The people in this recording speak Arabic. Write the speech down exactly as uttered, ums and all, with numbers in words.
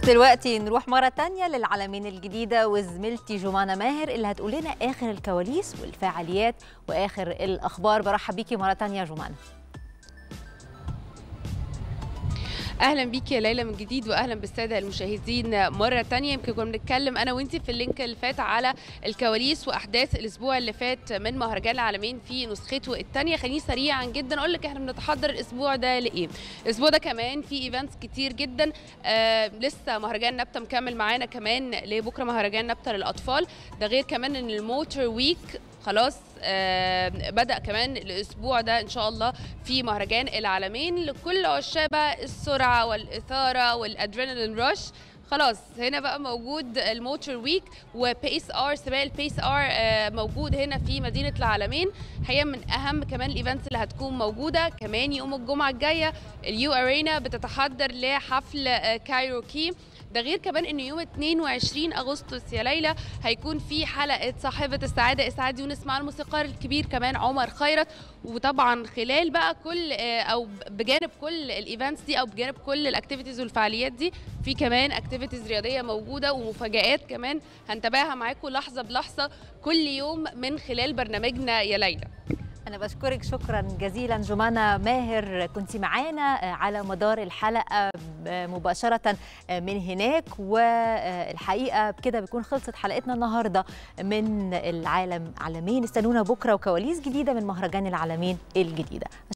دلوقتي نروح مرة تانية للعلمين الجديدة وزميلتي جمانة ماهر اللي هتقول لنا آخر الكواليس والفعاليات وآخر الأخبار. برحب بيكي مرة تانية يا جمانة. اهلا بيكي يا ليلى من جديد، واهلا بالساده المشاهدين مره تانية. يمكن كنا بنتكلم انا وانتي في اللينك اللي فات على الكواليس واحداث الاسبوع اللي فات من مهرجان العالمين في نسخته الثانيه. خليني سريعا جدا اقول لك احنا بنتحضر الاسبوع ده لايه. الاسبوع ده كمان في ايفنتس كتير جدا. آه لسه مهرجان نبته مكمل معانا كمان لبكره، مهرجان نبته للاطفال. ده غير كمان ان الموتور ويك خلاص آه بدأ كمان الأسبوع ده إن شاء الله في مهرجان العالمين لكل عشاق السرعة والإثارة والأدرينالين رش. خلاص هنا بقى موجود الموتور ويك وبيس ار، سباق البيس ار آه موجود هنا في مدينة العالمين. هي من أهم كمان الإيفنتس اللي هتكون موجودة. كمان يوم الجمعة الجاية اليو أرينا بتتحضر لحفل آه كايروكي. ده غير كمان ان يوم اتنين وعشرين اغسطس يا ليلى هيكون في حلقه صاحبه السعاده اسعاد يونس مع الموسيقار الكبير كمان عمر خيرت. وطبعا خلال بقى كل او بجانب كل الايفنتس دي او بجانب كل الاكتيفيتيز والفعاليات دي في كمان اكتيفيتيز رياضيه موجوده ومفاجآت كمان هنتابعها معاكم لحظه بلحظه كل يوم من خلال برنامجنا يا ليلى. أنا بشكرك شكرا جزيلا جمانة ماهر، كنت معانا على مدار الحلقة مباشرة من هناك. والحقيقة بكده بيكون خلصت حلقتنا النهاردة من العالم عالمين. استنونا بكرة وكواليس جديدة من مهرجان العالمين الجديدة.